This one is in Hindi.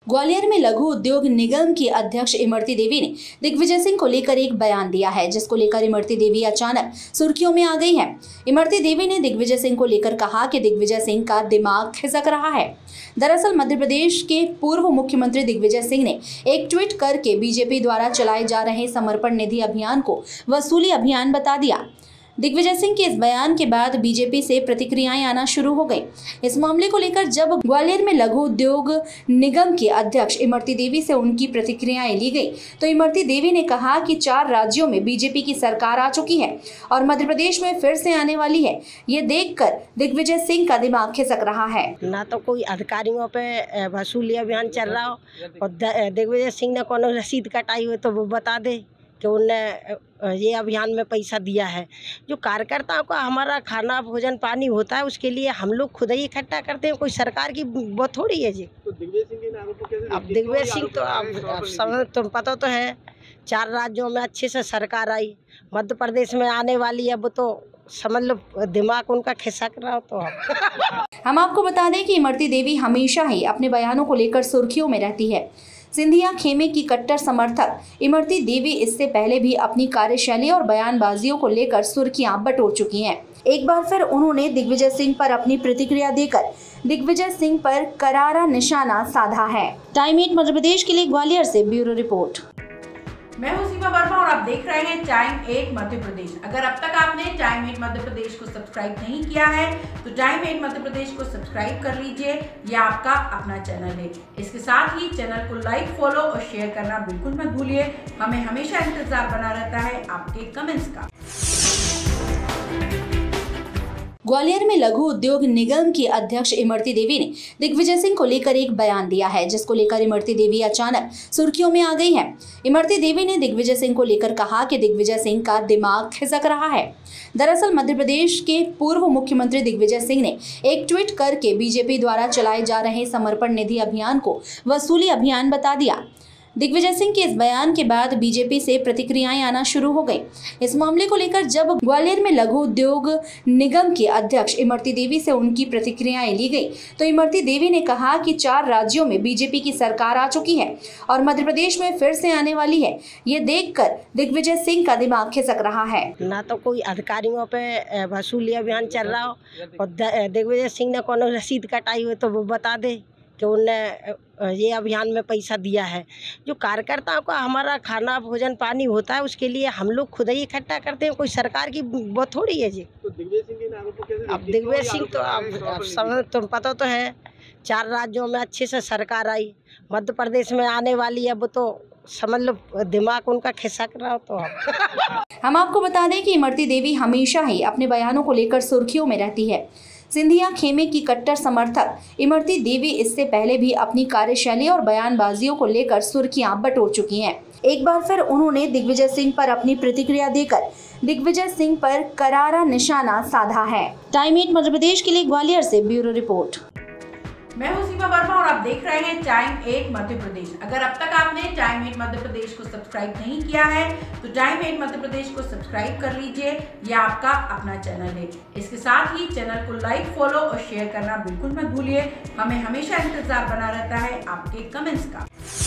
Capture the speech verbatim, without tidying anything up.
ग्वालियर में लघु उद्योग निगम की अध्यक्ष इमरती देवी ने दिग्विजय सिंह को लेकर एक बयान दिया है, जिसको लेकर इमरती देवी अचानक सुर्खियों में आ गई है। इमरती देवी ने दिग्विजय सिंह को लेकर कहा कि दिग्विजय सिंह का दिमाग खिसक रहा है। दरअसल मध्य प्रदेश के पूर्व मुख्यमंत्री दिग्विजय सिंह ने एक ट्वीट करके बीजेपी द्वारा चलाए जा रहे समर्पण निधि अभियान को वसूली अभियान बता दिया। दिग्विजय सिंह के इस बयान के बाद बीजेपी से प्रतिक्रियाएं आना शुरू हो गई। इस मामले को लेकर जब ग्वालियर में लघु उद्योग निगम की अध्यक्ष इमरती देवी से उनकी प्रतिक्रियाएं ली गई, तो इमरती देवी ने कहा कि चार राज्यों में बीजेपी की सरकार आ चुकी है और मध्य प्रदेश में फिर से आने वाली है। ये देखकर दिग्विजय सिंह का दिमाग खिसक रहा है। ना तो कोई अधिकारियों पे वसूली अभियान चल रहा हो और दिग्विजय सिंह ने कोनो रसीद कटाई हो तो वो बता दे कि उनने ये अभियान में पैसा दिया है। जो कार्यकर्ताओं का हमारा खाना भोजन पानी होता है उसके लिए हम लोग खुद ही इकट्ठा करते हैं, कोई सरकार की वो थोड़ी है जी। तो दिग्विजय सिंह के नाम पर कैसे? अब दिग्विजय सिंह तो अब समझ तुम पता तो है, चार राज्यों में अच्छे से सरकार आई, मध्य प्रदेश में आने वाली है, वो तो समझ लो दिमाग उनका खिसक रहा हो। तो हम आपको बता दें कि इमरती देवी हमेशा ही अपने बयानों को लेकर सुर्खियों में रहती है। सिंधिया खेमे की कट्टर समर्थक इमरती देवी इससे पहले भी अपनी कार्यशैली और बयानबाजियों को लेकर सुर्खियां बटोर चुकी हैं। एक बार फिर उन्होंने दिग्विजय सिंह पर अपनी प्रतिक्रिया देकर दिग्विजय सिंह पर करारा निशाना साधा है। टाइम एट मध्य प्रदेश के लिए ग्वालियर से ब्यूरो रिपोर्ट। मैं हूं सीमा वर्मा और आप देख रहे हैं टाइम एट मध्य प्रदेश। अगर अब तक आपने टाइम एट मध्य प्रदेश को सब्सक्राइब नहीं किया है तो टाइम एट मध्य प्रदेश को सब्सक्राइब कर लीजिए, यह आपका अपना चैनल है। इसके साथ ही चैनल को लाइक, फॉलो और शेयर करना बिल्कुल मत भूलिए। हमें हमेशा इंतजार बना रहता है आपके कमेंट्स का। ग्वालियर में लघु उद्योग निगम की अध्यक्ष इमरती देवी ने दिग्विजय सिंह को लेकर एक बयान दिया है, जिसको लेकर इमरती देवी अचानक सुर्खियों में आ गई है। इमरती देवी ने दिग्विजय सिंह को लेकर कहा कि दिग्विजय सिंह का दिमाग खिसक रहा है। दरअसल मध्य प्रदेश के पूर्व मुख्यमंत्री दिग्विजय सिंह ने एक ट्वीट करके बीजेपी द्वारा चलाए जा रहे समर्पण निधि अभियान को वसूली अभियान बता दिया। दिग्विजय सिंह के इस बयान के बाद बीजेपी से प्रतिक्रियाएं आना शुरू हो गई। इस मामले को लेकर जब ग्वालियर में लघु उद्योग निगम की अध्यक्ष इमरती देवी से उनकी प्रतिक्रियाएं ली गई, तो इमरती देवी ने कहा कि चार राज्यों में बीजेपी की सरकार आ चुकी है और मध्य प्रदेश में फिर से आने वाली है। ये देखकर दिग्विजय सिंह का दिमाग खिसक रहा है। ना तो कोई अधिकारियों पे वसूली अभियान चल रहा हो और दिग्विजय सिंह ने कोनो रसीद कटाई हो तो वो बता दे कि उनने ये अभियान में पैसा दिया है। जो कार्यकर्ताओं का हमारा खाना भोजन पानी होता है उसके लिए हम लोग खुद ही इकट्ठा करते हैं, कोई सरकार की वो थोड़ी है जी। तो दिग्विजय सिंह के नाम पर कैसे? अब दिग्विजय सिंह तो अब समझ तुम पता तो है, चार राज्यों में अच्छे से सरकार आई, मध्य प्रदेश में आने वाली है, वो तो समझ लो दिमाग उनका खिसक रहा हो। तो हम आपको बता दें कि इमरती देवी हमेशा ही अपने बयानों को लेकर सुर्खियों में रहती है। सिंधिया खेमे की कट्टर समर्थक इमरती देवी इससे पहले भी अपनी कार्यशैली और बयानबाजियों को लेकर सुर्खियां बटोर चुकी हैं। एक बार फिर उन्होंने दिग्विजय सिंह पर अपनी प्रतिक्रिया देकर दिग्विजय सिंह पर करारा निशाना साधा है। टाइम एट मध्य प्रदेश के लिए ग्वालियर से ब्यूरो रिपोर्ट। मैं हूं सीमा वर्मा और आप देख रहे हैं टाइम एट मध्य प्रदेश। अगर अब तक आपने टाइम एट मध्य प्रदेश को सब्सक्राइब नहीं किया है तो टाइम एट मध्य प्रदेश को सब्सक्राइब कर लीजिए, यह आपका अपना चैनल है। इसके साथ ही चैनल को लाइक, फॉलो और शेयर करना बिल्कुल मत भूलिए। हमें हमेशा इंतजार बना रहता है आपके कमेंट्स का।